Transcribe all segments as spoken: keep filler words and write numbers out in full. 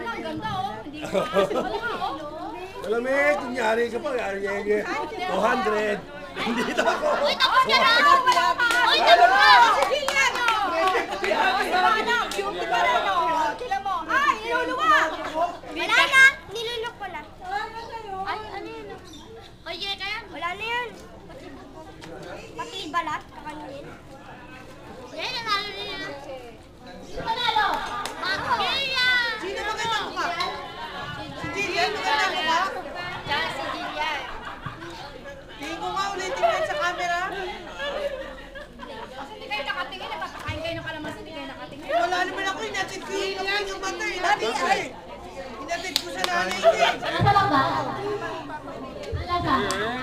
Sana, ang ganda oh. Hindi ko wala oh. Alam mo eh, kunyari ka pa, two hundred. Hindi na ako. Uy, tapos ka na! Uy, tapos ka! Si Giliano! Cute pa rin oh. Kila mo. Ay, niluluwa! Wala na! Nilulok ko lang. Ay, ano yun? Oye, kaya? Wala na yan. Pati balat, kakainin. Yan, nanalo niya. Sino nanalo? Gilian! Sino maganda mo ka? Si Jillian, maganda mo ka? Tsaka si Gilian. Tingin ko nga ulitin yan sa camera. Kasi hindi kayo nakatingin, napapakain kayo ng kalamansi, hindi kayo nakatingin. Wala naman ako, inatid ko yung yung mata. Inatid ko eh. Inatid ko sa nanay ko eh. Nasa lang ba? Alaga.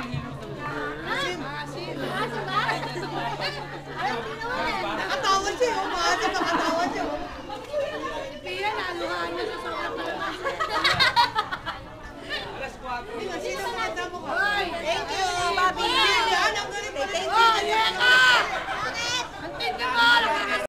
Nakatawa siya, umaasa nakatawa siya. Pia, naluhaan niya sa sobrang kalamansi. Sino maganda mo ka? Thank you, Bobby. Jillian, ang galing pala. Oh, yeah ka! Ang tindi mo!